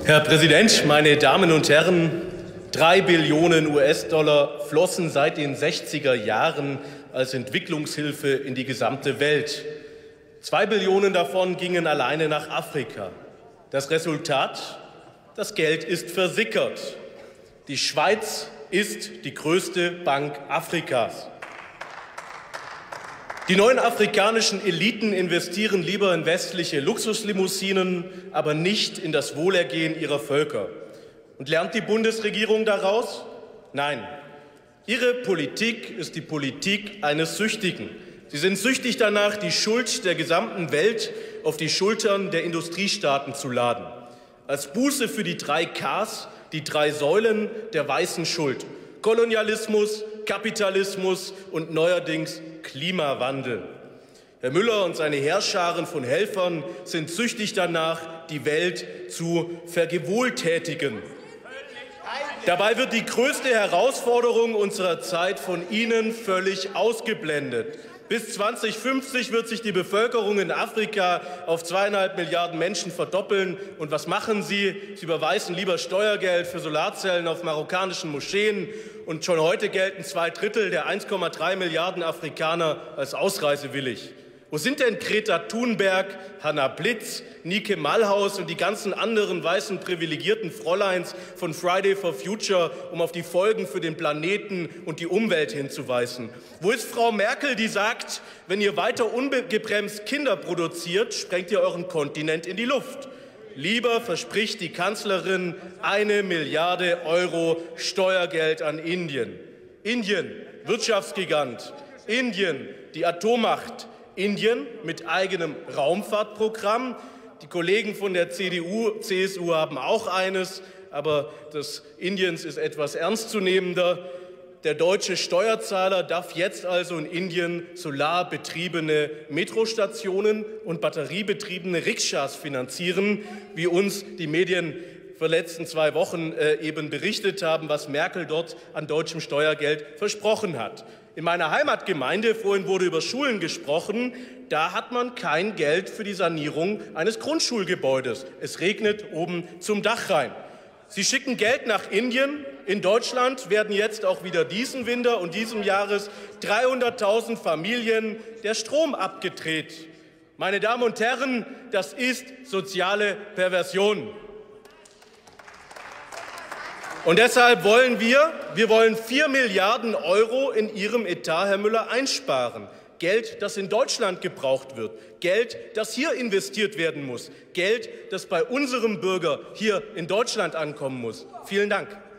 Herr Präsident, meine Damen und Herren! 3 Billionen US-Dollar flossen seit den 60er Jahren als Entwicklungshilfe in die gesamte Welt. 2 Billionen davon gingen alleine nach Afrika. Das Resultat? Das Geld ist versickert. Die Schweiz ist die größte Bank Afrikas. Die neuen afrikanischen Eliten investieren lieber in westliche Luxuslimousinen, aber nicht in das Wohlergehen ihrer Völker. Und lernt die Bundesregierung daraus? Nein. Ihre Politik ist die Politik eines Süchtigen. Sie sind süchtig danach, die Schuld der gesamten Welt auf die Schultern der Industriestaaten zu laden. Als Buße für die 3 Ks, die 3 Säulen der weißen Schuld: Kolonialismus, Kapitalismus und neuerdings Klimawandel. Herr Müller und seine Heerscharen von Helfern sind süchtig danach, die Welt zu vergewohltätigen. Dabei wird die größte Herausforderung unserer Zeit von Ihnen völlig ausgeblendet. Bis 2050 wird sich die Bevölkerung in Afrika auf 2,5 Milliarden Menschen verdoppeln. Und was machen Sie? Sie überweisen lieber Steuergeld für Solarzellen auf marokkanischen Moscheen. Und schon heute gelten 2/3 der 1,3 Milliarden Afrikaner als ausreisewillig. Wo sind denn Greta Thunberg, Hannah Blitz, Nike Malhaus und die ganzen anderen weißen privilegierten Fräuleins von Friday for Future, um auf die Folgen für den Planeten und die Umwelt hinzuweisen? Wo ist Frau Merkel, die sagt, wenn ihr weiter ungebremst Kinder produziert, sprengt ihr euren Kontinent in die Luft? Lieber verspricht die Kanzlerin 1 Milliarde Euro Steuergeld an Indien. Indien, Wirtschaftsgigant. Indien, die Atommacht. Indien mit eigenem Raumfahrtprogramm. Die Kollegen von der CDU, CSU haben auch eines, aber das Indiens ist etwas ernstzunehmender. Der deutsche Steuerzahler darf jetzt also in Indien solarbetriebene Metrostationen und batteriebetriebene Rikschas finanzieren, wie uns die Medien vor den letzten 2 Wochen eben berichtet haben, was Merkel dort an deutschem Steuergeld versprochen hat. In meiner Heimatgemeinde, vorhin wurde über Schulen gesprochen, da hat man kein Geld für die Sanierung eines Grundschulgebäudes. Es regnet oben zum Dach rein. Sie schicken Geld nach Indien. In Deutschland werden jetzt auch wieder diesen Winter und diesem Jahres 300.000 Familien der Strom abgedreht. Meine Damen und Herren, das ist soziale Perversion. Und deshalb wollen wir 4 Milliarden Euro in Ihrem Etat, Herr Müller, einsparen. Geld, das in Deutschland gebraucht wird. Geld, das hier investiert werden muss. Geld, das bei unserem Bürger hier in Deutschland ankommen muss. Vielen Dank.